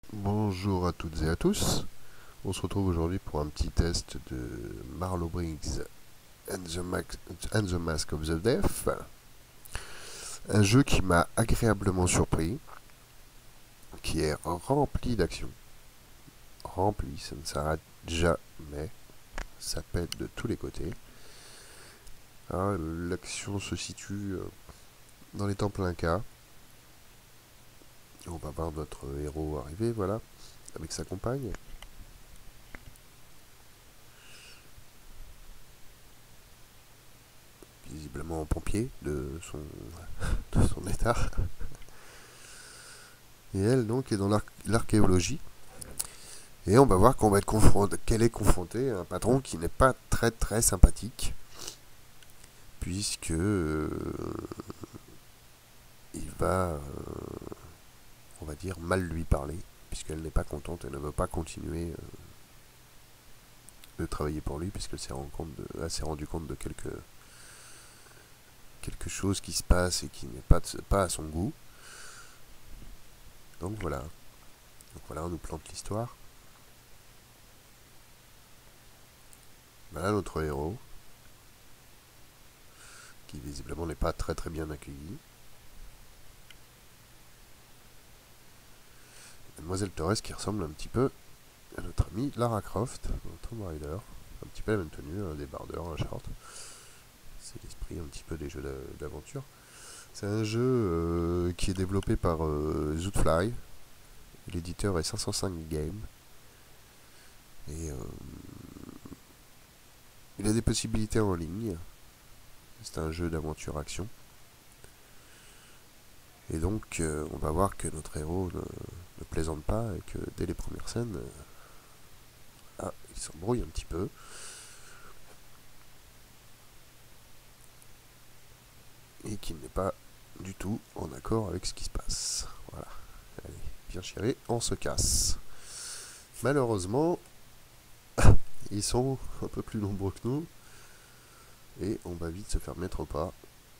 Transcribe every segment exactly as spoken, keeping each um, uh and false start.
Bonjour à toutes et à tous. On se retrouve aujourd'hui pour un petit test de Marlow Briggs and the, Max- and the Mask of the Deaf. Un jeu qui m'a agréablement surpris, qui est rempli d'actions. Rempli, ça ne s'arrête jamais. Ça pète de tous les côtés. Alors, l'action se situe euh, dans les temples Incas. On va voir notre héros arriver, voilà, avec sa compagne. Visiblement pompier de son, de son état. Et elle, donc, est dans l'archéologie. Et on va voir qu'on va être confronté, qu'elle est confrontée à un patron qui n'est pas très très sympathique, puisque euh, il va, euh, on va dire, mal lui parler, puisqu'elle n'est pas contente, elle ne veut pas continuer euh, de travailler pour lui, puisqu'elle s'est rendu compte de, elle s'est rendu compte de quelque, quelque chose qui se passe et qui n'est pas, de, pas à son goût. Donc voilà. Donc voilà, on nous plante l'histoire. Voilà notre héros, qui visiblement n'est pas très très bien accueilli. Mademoiselle Torres qui ressemble un petit peu à notre amie Lara Croft, dans Tomb Raider. Un petit peu la même tenue, un débardeur, un short. C'est l'esprit un petit peu des jeux d'aventure. C'est un jeu euh, qui est développé par euh, Zootfly. L'éditeur est cinq cent cinq Games. Et euh, il a des possibilités en ligne. C'est un jeu d'aventure action. Et donc, euh, on va voir que notre héros ne, ne plaisante pas et que dès les premières scènes, euh, ah, il s'embrouille un petit peu. Et qu'il n'est pas du tout en accord avec ce qui se passe. Voilà. Allez, bien chéri, on se casse. Malheureusement, ils sont un peu plus nombreux que nous. Et on va vite se faire mettre au pas.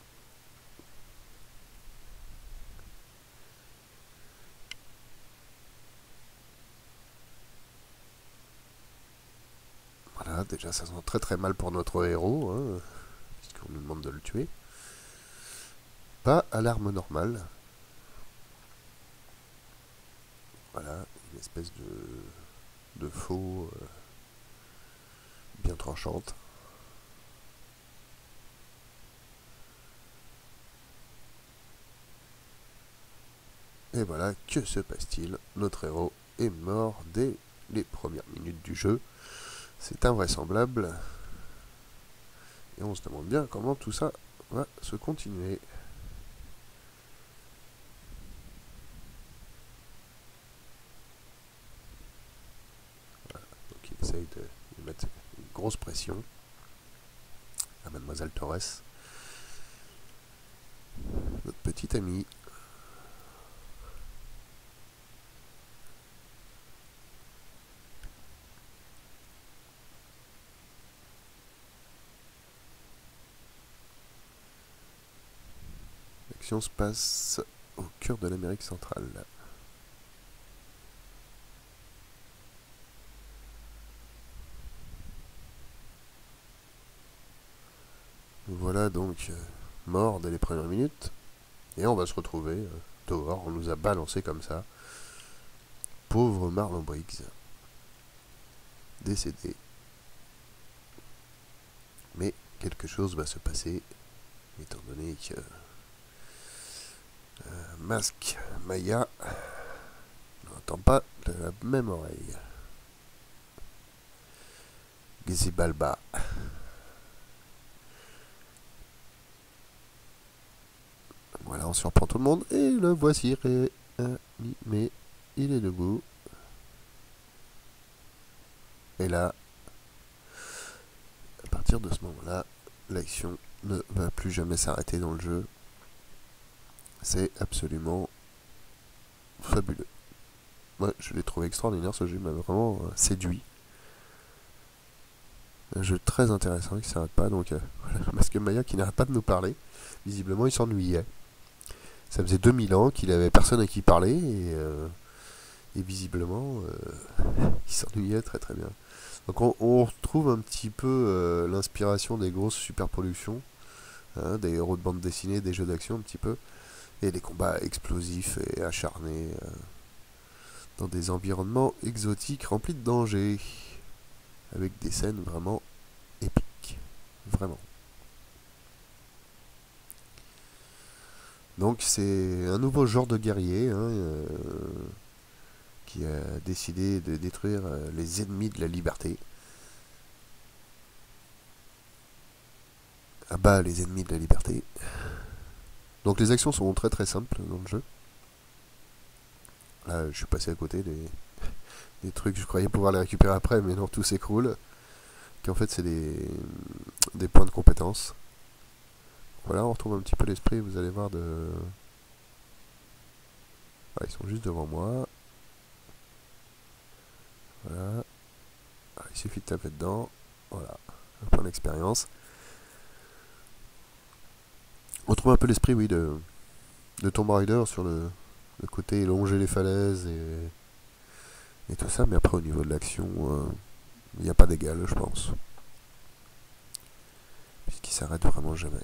Voilà, déjà ça sent très très mal pour notre héros, hein, puisqu'on nous demande de le tuer. Pas à l'arme normale. Voilà, une espèce de, de faux euh, bien tranchante. Et voilà, que se passe-t-il? Notre héros est mort dès les premières minutes du jeu. C'est invraisemblable. Et on se demande bien comment tout ça va se continuer. Voilà, donc il essaye de, de mettre une grosse pression à Mademoiselle Torres, notre petite amie. L'action se passe au cœur de l'Amérique centrale. Voilà donc euh, mort dès les premières minutes. Et on va se retrouver euh, dehors. On nous a balancé comme ça. Pauvre Marlon Briggs. Décédé. Mais quelque chose va se passer, étant donné que euh, Mask Maya n'entend pas de la même oreille. Gizibalba. Voilà, on surprend tout le monde et le voici réanimé. Il est debout. Et là, à partir de ce moment-là, l'action ne va plus jamais s'arrêter dans le jeu. C'est absolument fabuleux. Moi, je l'ai trouvé extraordinaire, ce jeu m'a vraiment euh, séduit. Un jeu très intéressant qui s'arrête pas, donc euh, voilà, Masque Maya qui n'arrête pas de nous parler. Visiblement, il s'ennuyait. Ça faisait deux mille ans qu'il avait personne à qui parler et euh, Et visiblement, euh, il s'ennuyait très très bien. Donc on, on retrouve un petit peu euh, l'inspiration des grosses superproductions, hein, des héros de bande dessinée, des jeux d'action un petit peu, et des combats explosifs et acharnés euh, dans des environnements exotiques remplis de dangers, avec des scènes vraiment épiques, vraiment. Donc c'est un nouveau genre de guerrier, hein, euh, qui a décidé de détruire euh, les ennemis de la liberté. Ah bah les ennemis de la liberté. Donc les actions sont très très simples dans le jeu. Là je suis passé à côté des, des trucs, je croyais pouvoir les récupérer après, mais non, tout s'écroule. Qu'en fait c'est des, des points de compétence. Voilà, on retrouve un petit peu l'esprit, vous allez voir de... Voilà, ils sont juste devant moi. Voilà. Ah, il suffit de taper dedans. Voilà, un point d'expérience. On trouve un peu l'esprit, oui, de, de Tomb Raider sur le, le côté longer les falaises et, et tout ça, mais après au niveau de l'action, il euh, n'y a pas d'égal, je pense. Puisqu'il s'arrête vraiment jamais.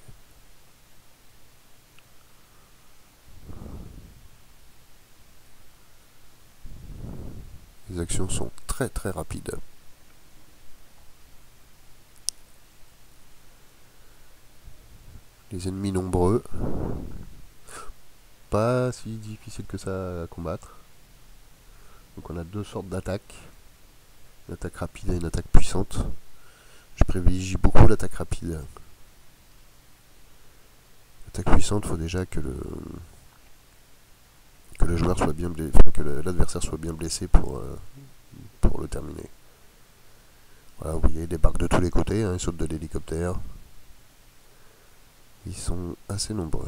Les actions sont très très rapides. Les ennemis nombreux. Pas si difficile que ça à combattre. Donc on a deux sortes d'attaques. Une attaque rapide et une attaque puissante. Je privilégie beaucoup l'attaque rapide. L'attaque puissante, il faut déjà que le que le joueur soit bien blessé, enfin, que l'adversaire soit bien blessé pour, euh, pour le terminer. Voilà, vous voyez, ils débarquent de tous les côtés, hein, ils sautent de l'hélicoptère. Ils sont assez nombreux.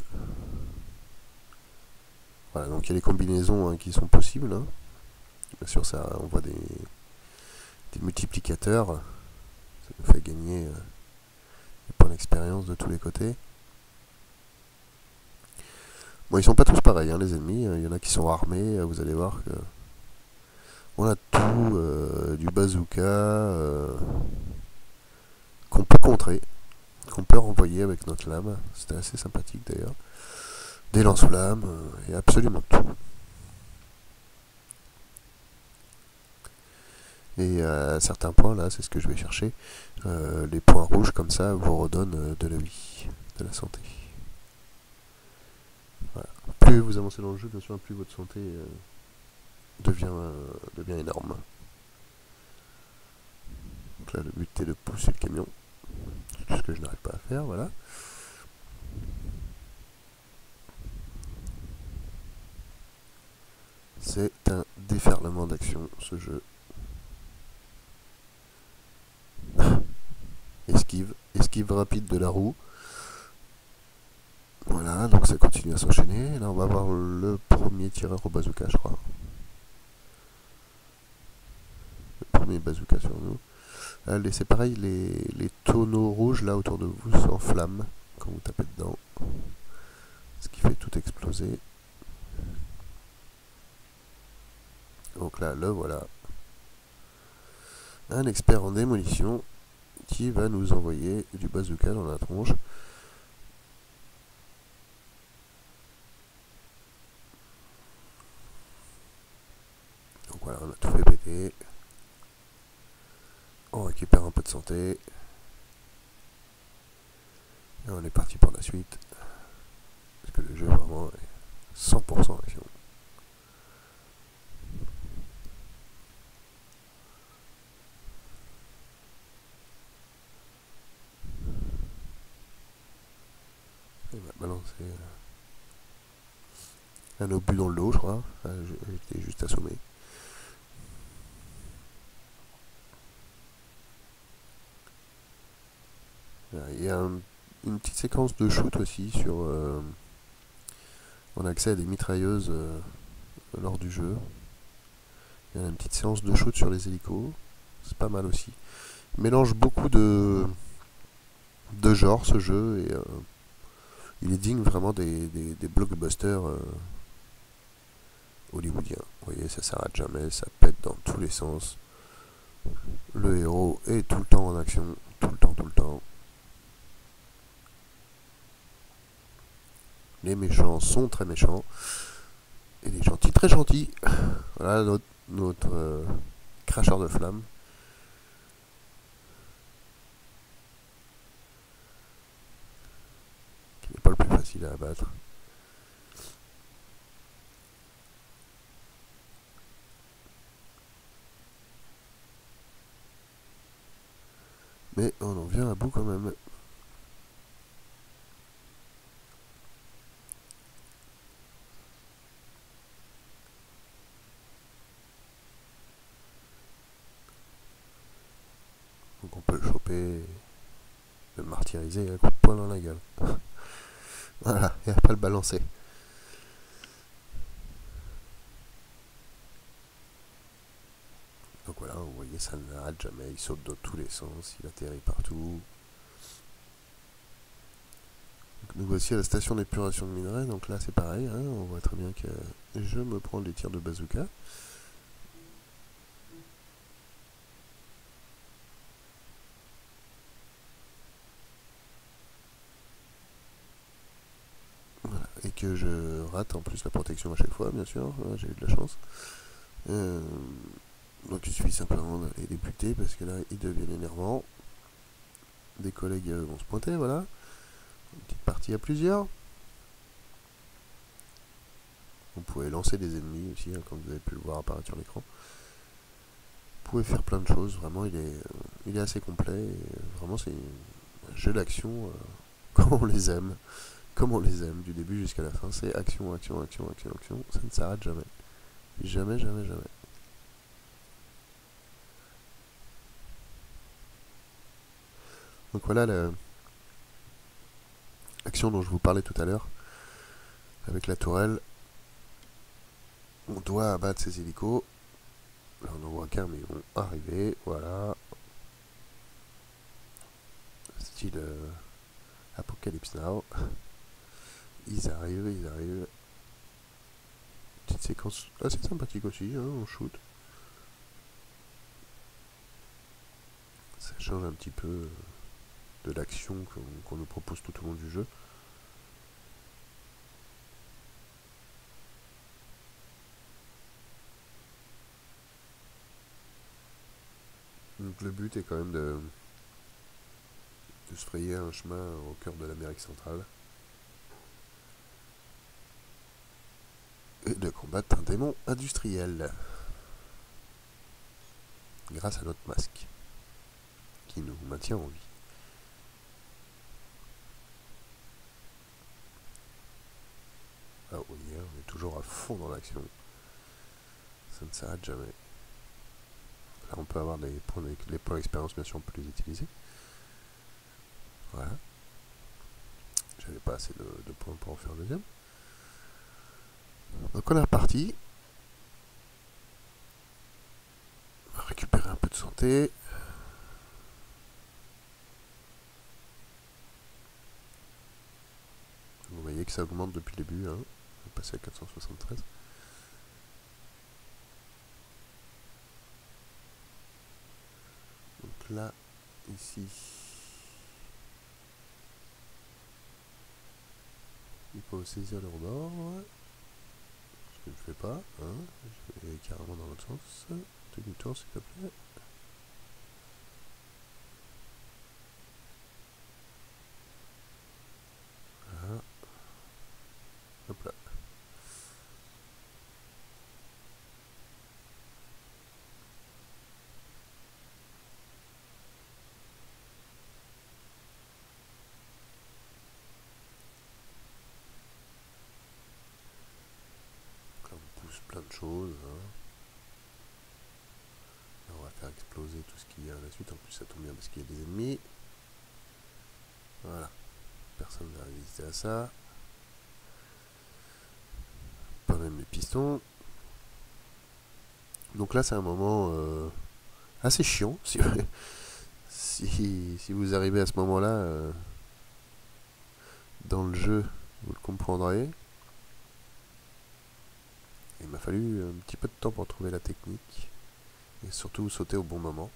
Voilà, donc il y a les combinaisons, hein, qui sont possibles. Hein. Bien sûr, ça, on voit des, des multiplicateurs. Ça nous fait gagner euh, des points d'expérience de tous les côtés. Bon, ils sont pas tous pareils, hein, les ennemis. Il y en a qui sont armés. Vous allez voir que on a tout, euh, du bazooka euh, qu'on peut contrer, qu'on peut renvoyer avec notre lame. C'était assez sympathique d'ailleurs. Des lance-flammes euh, et absolument tout. Et à certains points, là, c'est ce que je vais chercher, euh, les points rouges comme ça vous redonnent de la vie, de la santé. Voilà. Plus vous avancez dans le jeu, bien sûr, plus votre santé euh, devient, euh, devient énorme. Donc là, le but est de pousser le camion. C'est tout ce que je n'arrive pas à faire, voilà. C'est un déferlement d'action, ce jeu. Esquive, esquive rapide de la roue. Voilà, donc ça continue à s'enchaîner. Là, on va voir le premier tireur au bazooka, je crois. Le premier bazooka sur nous. Allez, c'est pareil, les, les tonneaux rouges là autour de vous s'enflamment quand vous tapez dedans. Ce qui fait tout exploser. Donc là, le voilà. Un expert en démolition qui va nous envoyer du bazooka dans la tronche. Donc voilà, on a tout fait péter. On récupère un peu de santé. Et on est parti pour la suite. Parce que le jeu vraiment est cent pour cent action. Il m'a balancé un obus dans le dos, je crois. J'étais juste assommé. Il y a un, une petite séquence de shoot aussi sur... Euh, on a accès à des mitrailleuses euh, lors du jeu. Il y a une petite séance de shoot sur les hélicos. C'est pas mal aussi. Il mélange beaucoup de, de genres, ce jeu, et euh, il est digne vraiment des, des, des blockbusters euh, hollywoodien. Vous voyez, ça s'arrête jamais, ça pète dans tous les sens. Le héros est tout le temps en action, tout le temps, tout le temps. Les méchants sont très méchants. Et les gentils très gentils. Voilà notre, notre euh, cracheur de flammes. Qui n'est pas le plus facile à abattre. Mais on en vient à bout quand même. Donc on peut le choper, le martyriser et un coup de poing dans la gueule. Voilà, et à pas le balancer. Donc voilà, vous voyez, ça ne n'arrête jamais, il saute dans tous les sens, il atterrit partout. Donc nous voici à la station d'épuration de minerais, donc là c'est pareil, hein, on voit très bien que je me prends des tirs de bazooka. Voilà, et que je rate en plus la protection à chaque fois, bien sûr, voilà, j'ai eu de la chance. Euh, donc il suffit simplement d'aller les buter parce que là ils deviennent énervants. Des collègues vont se pointer, voilà. Une petite partie à plusieurs. Vous pouvez lancer des ennemis aussi, hein, comme vous avez pu le voir apparaître sur l'écran. Vous pouvez faire plein de choses, vraiment il est, euh, il est assez complet. Et vraiment c'est un jeu d'action euh, comme on les aime. Comme on les aime, du début jusqu'à la fin. C'est action, action, action, action, action. Ça ne s'arrête jamais. Jamais, jamais, jamais. Donc voilà l'action dont je vous parlais tout à l'heure. Avec la tourelle. On doit abattre ces hélicos. Là on n'en voit qu'un mais ils vont arriver. Voilà. Style euh, Apocalypse Now. Ils arrivent, ils arrivent. Petite séquence assez sympathique aussi, hein, on shoot. Ça change un petit peu de l'action qu'on qu'on nous propose tout au long du jeu. Donc le but est quand même de, de se frayer un chemin au cœur de l'Amérique centrale. Et de combattre un démon industriel. Grâce à notre masque. Qui nous maintient en vie. Ah oui, on est toujours à fond dans l'action. Ça ne s'arrête jamais. Là on peut avoir les points d'expérience bien sûr on peut les utiliser. Voilà. J'avais pas assez de, de points pour en faire un deuxième. Donc on est reparti. On va récupérer un peu de santé. Vous voyez que ça augmente depuis le début. Hein. On va passer à quatre cent soixante-treize. Donc là, ici, il faut saisir le rebord. Ce que je ne fais pas. Hein. Je vais carrément dans l'autre sens. Demi-tour s'il te plaît. Voilà. Hop là. Plein de choses. Hein. Là, on va faire exploser tout ce qu'il y a à la suite. En plus, ça tombe bien parce qu'il y a des ennemis. Voilà. Personne n'a résisté à ça. Pas même les pistons. Donc là, c'est un moment euh, assez chiant. Si, si, si vous arrivez à ce moment-là euh, dans le jeu, vous le comprendrez. Il m'a fallu un petit peu de temps pour trouver la technique et surtout sauter au bon moment.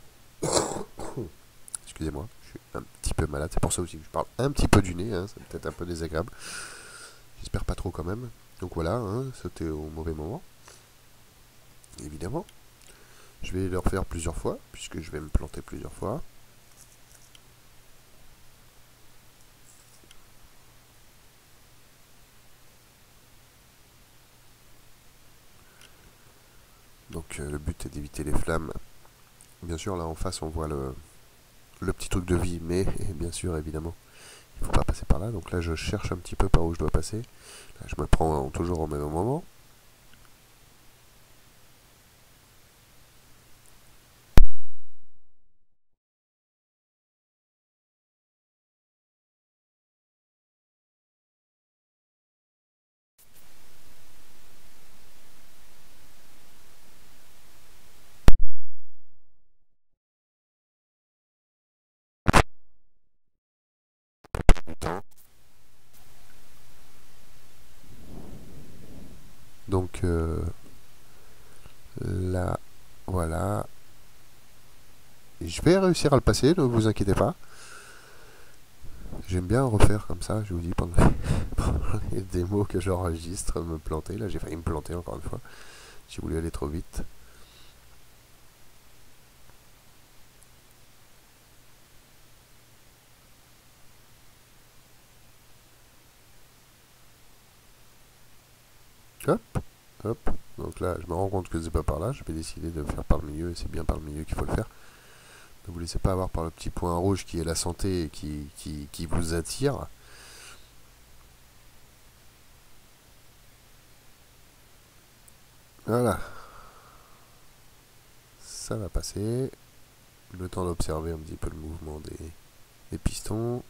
Excusez-moi, je suis un petit peu malade, c'est pour ça aussi que je parle un petit peu du nez, hein, c'est peut-être un peu désagréable. J'espère pas trop quand même. Donc voilà, hein, sauter au mauvais moment. Évidemment. Je vais le refaire plusieurs fois, puisque je vais me planter plusieurs fois. Donc euh, le but est d'éviter les flammes. Bien sûr, là en face, on voit le, le petit truc de vie, mais bien sûr, évidemment, il ne faut pas passer par là. Donc là, je cherche un petit peu par où je dois passer. Là, je me prends toujours au même moment. Donc euh, là, voilà. Je vais réussir à le passer, ne vous inquiétez pas. J'aime bien refaire comme ça, je vous dis, pendant les démos que j'enregistre, me planter. Là, j'ai failli me planter encore une fois. J'ai voulu aller trop vite. Hop, hop. Donc là, je me rends compte que c'est pas par là. Je vais décider de faire par le milieu, et c'est bien par le milieu qu'il faut le faire. Ne vous laissez pas avoir par le petit point rouge qui est la santé et qui, qui, qui vous attire. Voilà. Ça va passer. Le temps d'observer un petit peu le mouvement des, des pistons.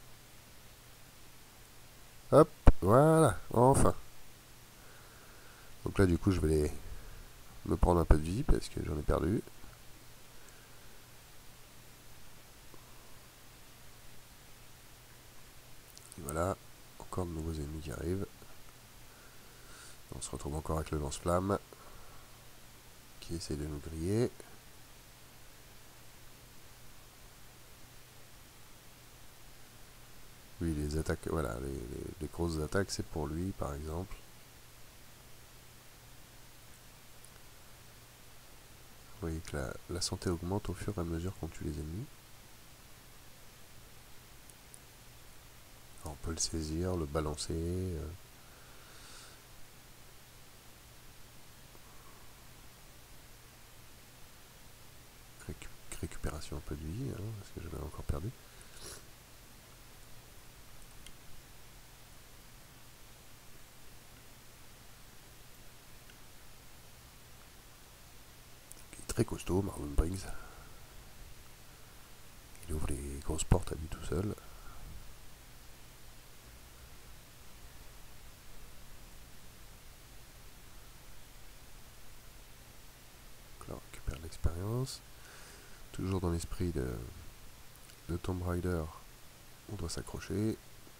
Hop, voilà, enfin. Donc là, du coup, je vais les, me prendre un peu de vie parce que j'en ai perdu. Et voilà, encore de nouveaux ennemis qui arrivent. On se retrouve encore avec le lance-flamme qui essaie de nous griller. Oui, les attaques, voilà, les, les, les grosses attaques, c'est pour lui, par exemple. Vous voyez que la, la santé augmente au fur et à mesure qu'on tue les ennemis. Alors, on peut le saisir, le balancer. Euh, récu récupération un peu de vie, hein, parce que j'avais encore perdu. Il est très costaud, Marlon Briggs. Il ouvre les grosses portes à lui tout seul. Donc là, on récupère de l'expérience. Toujours dans l'esprit de, de Tomb Raider, on doit s'accrocher.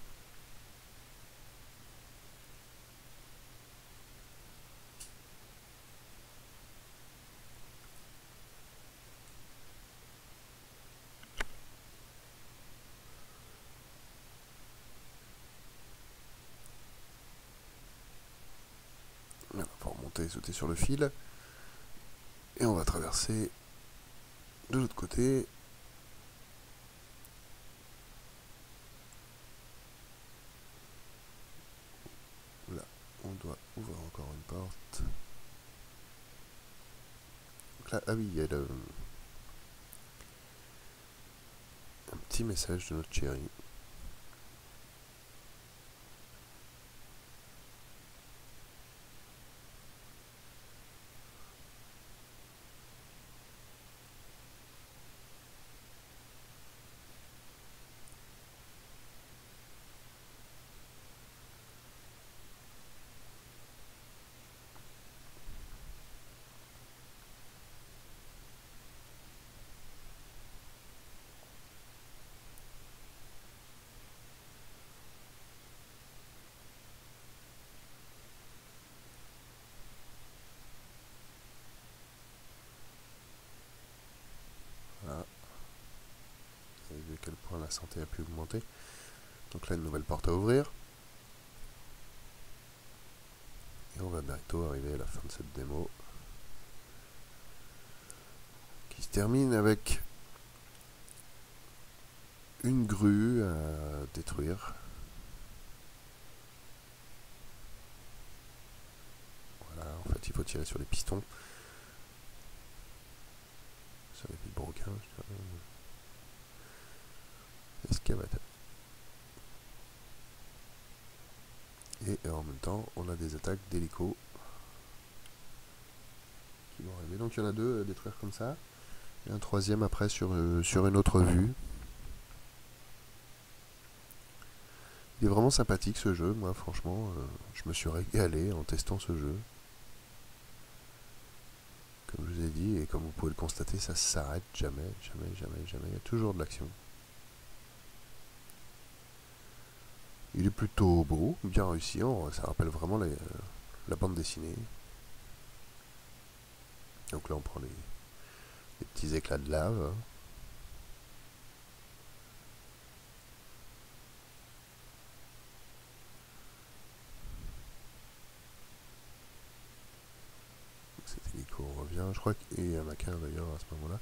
Voilà, faut remonter et sauter sur le fil. Et on va traverser de l'autre côté. Là, on doit ouvrir encore une porte. Donc là, ah oui, il y a le, un petit message de notre chérie. la santé a pu augmenter. Donc là, une nouvelle porte à ouvrir. Et on va bientôt arriver à la fin de cette démo. Qui se termine avec une grue à détruire. Voilà, en fait, il faut tirer sur les pistons. Sur les vilebrequins, je dirais. Excavateur. Et en même temps, on a des attaques d'hélicos qui vont arriver. Donc il y en a deux à détruire comme ça. Et un troisième après sur, euh, sur une autre vue. Il est vraiment sympathique ce jeu. Moi franchement, euh, je me suis régalé en testant ce jeu. Comme je vous ai dit, et comme vous pouvez le constater, ça s'arrête jamais, jamais, jamais, jamais. Il y a toujours de l'action. Il est plutôt beau, bien réussi, ça rappelle vraiment les, euh, la bande dessinée. Donc là on prend les, les petits éclats de lave. Cet hélico revient, je crois qu'il y en a qu'un d'ailleurs à ce moment-là.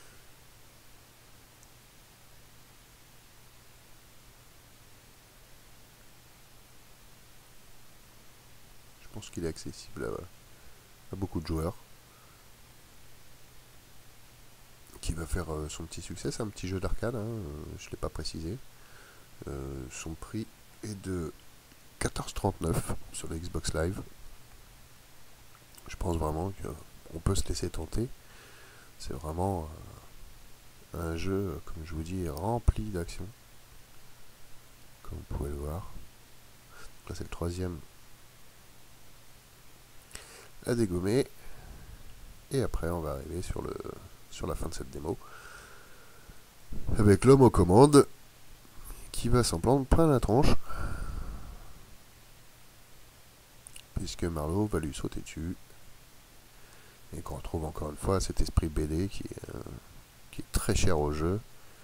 Je pense qu'il est accessible à, à beaucoup de joueurs. Qui va faire euh, son petit succès, c'est un petit jeu d'arcade, hein, euh, je ne l'ai pas précisé. Euh, son prix est de quatorze trente-neuf sur la Xbox Live. Je pense vraiment qu'on peut se laisser tenter. C'est vraiment euh, un jeu, comme je vous dis, rempli d'action. Comme vous pouvez le voir. Donc là c'est le troisième à dégommer. Et après on va arriver sur, le, sur la fin de cette démo. Avec l'homme aux commandes qui va s'en prendre plein la tronche. Puisque Marlowe va lui sauter dessus. Et qu'on retrouve encore une fois cet esprit B D qui est, euh, qui est très cher au jeu.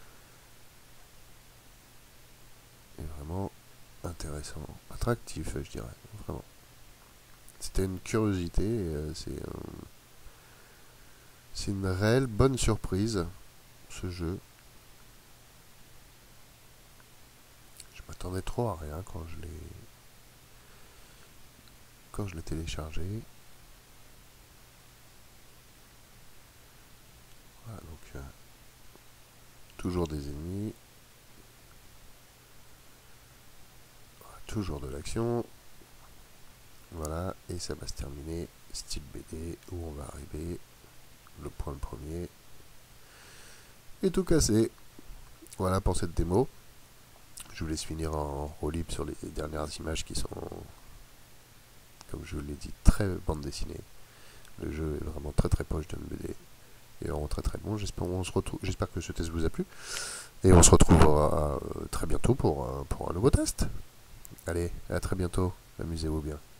Et vraiment intéressant, attractif je dirais, vraiment. C'était une curiosité, euh, c'est euh, c'est une réelle bonne surprise, ce jeu. Je m'attendais trop à rien quand je l'ai quand je l'ai téléchargé. Voilà, donc euh, toujours des ennemis, voilà, toujours de l'action. Voilà, et ça va se terminer style B D où on va arriver le point le premier et tout casser. Voilà pour cette démo. Je vous laisse finir en roue libre sur les dernières images qui sont, comme je vous l'ai dit, très bande dessinée. Le jeu est vraiment très très proche d'un B D et vraiment très très bon. J'espère on se retrouve, j'espère que ce test vous a plu et on se retrouvera euh, très bientôt pour, euh, pour un nouveau test. Allez, à très bientôt, amusez-vous bien.